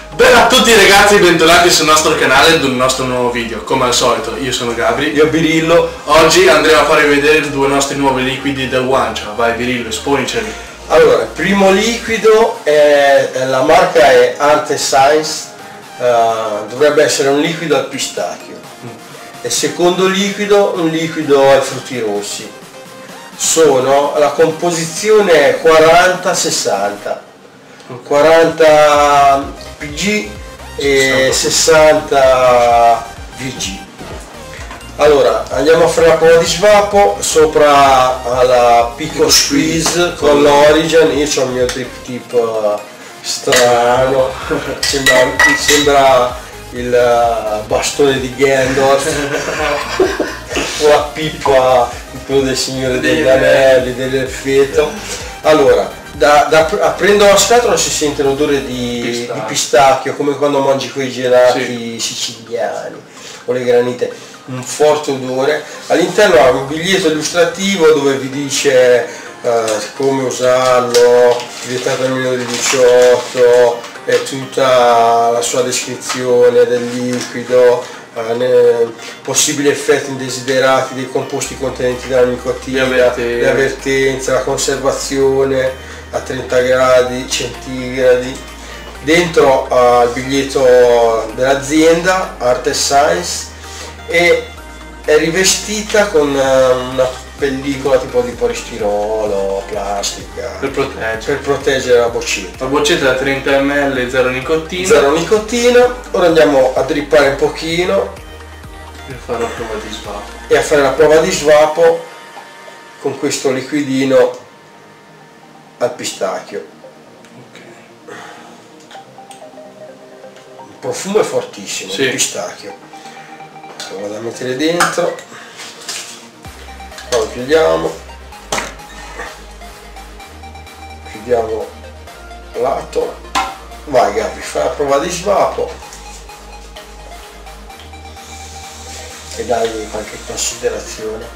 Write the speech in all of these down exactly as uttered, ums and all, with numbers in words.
Bella a tutti ragazzi, bentornati sul nostro canale ed un nostro nuovo video. Come al solito, io sono Gabri. Io Birillo. Oggi andremo a farvi vedere due nostri nuovi liquidi da guancia. Vai Birillo, esponiceli. Allora, il primo liquido è, la marca è Art Science, uh, dovrebbe essere un liquido al pistacchio. Mm. E il secondo liquido, un liquido ai frutti rossi. Sono, la composizione è quaranta sessanta. quaranta P G e sessanta V G. Allora andiamo a fare la prova di svapo sopra alla Pico Squeeze con l'Origin. Io ho il mio drip tip uh, strano, sembra, sembra il uh, bastone di Gandalf o la pipa, quello del Signore degli Anelli, dell'Elfeto. Allora Da, da, aprendo la scatola si sente l'odore di pistacchio. di pistacchio, come quando mangi quei gelati sì. siciliani o le granite, un forte odore. All'interno ha un biglietto illustrativo dove vi dice uh, come usarlo, vietato al minore di diciotto, e tutta la sua descrizione del liquido, uh, ne, possibili effetti indesiderati dei composti contenenti dalla nicotina, le avvertenze, la conservazione a trenta gradi centigradi. Dentro uh, il biglietto dell'azienda Art Science e è rivestita con uh, una pellicola tipo di polistirolo, plastica per proteggere. per proteggere la boccetta. La boccetta da trenta millilitri, zero nicotina. Zero nicotina. Ora andiamo a drippare un pochino e fare la prova di svapo. E a fare la prova di svapo con questo liquidino al pistacchio. Okay. Il profumo è fortissimo, sì. Il pistacchio. Lo vado a mettere dentro, poi chiudiamo, chiudiamo lato. Vai Gabri, fai la prova di svapo e dai qualche considerazione.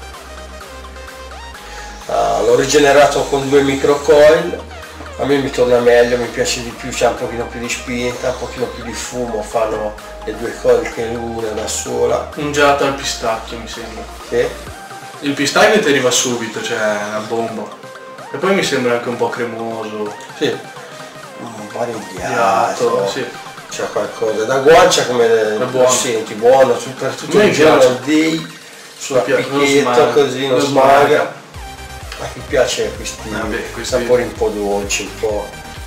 Uh, l'ho rigenerato con due microcoil, a me mi torna meglio, mi piace di più, c'è un pochino più di spinta, un pochino più di fumo, fanno le due coil che l'una da sola. Un gelato al pistacchio mi sembra. Sì. Il pistacchio ti arriva subito, cioè una bomba. E poi mi sembra anche un po' cremoso. Sì. Un po' varieghiato, sì. C'è qualcosa. Da guancia come lo senti, buono, per tutto il giorno dei sulla picchietta così, non smaga. A chi piace questi, Vabbè, questi sapori un po' dolci, un po'.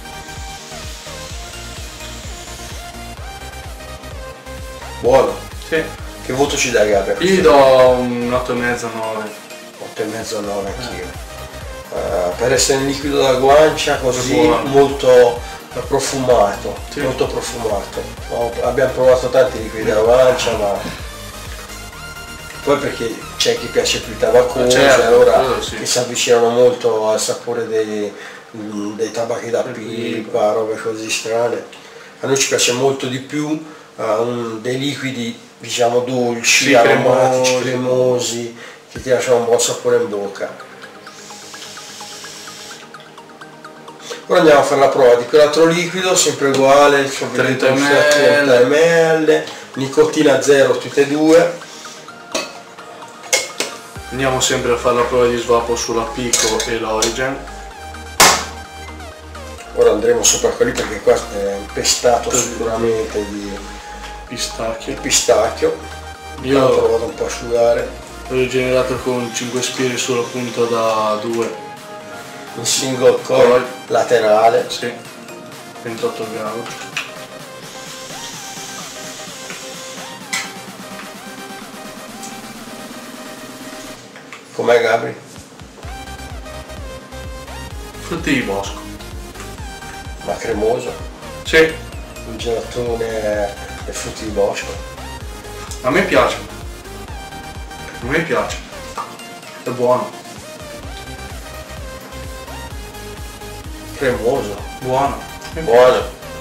Buono. Sì. Che voto ci dai Gabri? Io do un otto e mezzo nove. otto e mezzo nove anch'io. Uh, per essere in liquido da guancia così molto profumato, sì. Molto profumato. Oh, abbiamo provato tanti liquidi da guancia, ma poi perché c'è chi piace più il tabaccoso, certo, allora sì. Che si avvicinano molto al sapore dei, dei tabacchi da pipa, robe così strane. A noi ci piace molto di più uh, un, dei liquidi diciamo dolci, sì, aromatici, cremosi, cremosi, che ti lasciano un buon sapore in bocca. Ora andiamo a fare la prova di quell'altro liquido, sempre uguale, trenta millilitri, nicotina zero tutte e due. Andiamo sempre a fare la prova di svapo sulla Pico e l'Origin. Ora andremo sopra quelli perché qua è impestato sicuramente di pistacchio. Di pistacchio. Io ho provato un po' a asciugare. L'ho rigenerato con cinque spiri solo appunto da due. Un single coil laterale. Sì. ventotto gradi. Com'è Gabri? Frutti di bosco. Ma cremoso? Sì. Un gelatone e frutti di bosco. A me piace. A me piace. È buono. Cremoso. Buono. Buono.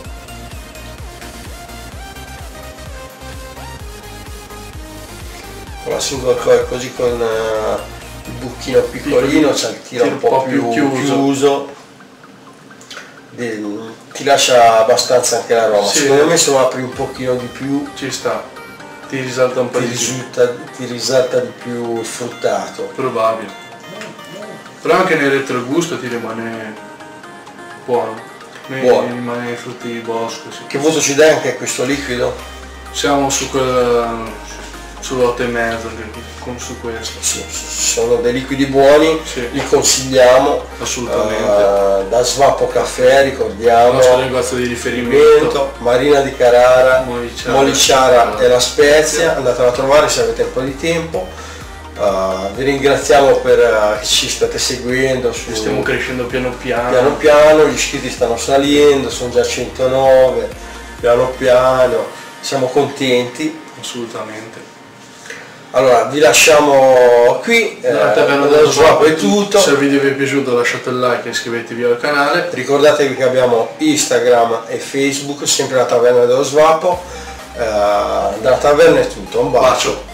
Con la single coil così con uh, il buchino piccolino c'è il tiro un po' più chiuso, chiuso. De, ti lascia abbastanza anche l'aroma. Sì. Secondo me se lo apri un pochino di più Ci sta, ti risalta un po' ti di più. risulta, ti risalta di più il fruttato. Probabile. Però anche nel retrogusto ti rimane buono. Ne Buono. rimane frutti di bosco, sì. Che voto ci dai anche a questo liquido? Siamo su quel sull'otto e mezzo, come su questo. Sì, sono dei liquidi buoni, Sì. li consigliamo. Assolutamente. Uh, da Svapo Caffè, Il ricordiamo, nostro negozio di riferimento. Riferimento, Marina di Carrara, Moliciara, Moliciara e La Spezia, andatela a trovare se avete un po' di tempo. Uh, vi ringraziamo per uh, che ci state seguendo, su, Stiamo crescendo piano piano. piano piano, gli iscritti stanno salendo, sono già centonove, piano piano, siamo contenti. Assolutamente. Allora vi lasciamo qui, eh, La taverna dello dello Svapo è Svapo. tutto. Se il video vi è piaciuto lasciate il like e iscrivetevi al canale. Ricordatevi che abbiamo Instagram e Facebook, sempre la taverna dello Svapo. Eh, dalla taverna è tutto, un bacio. Bacio.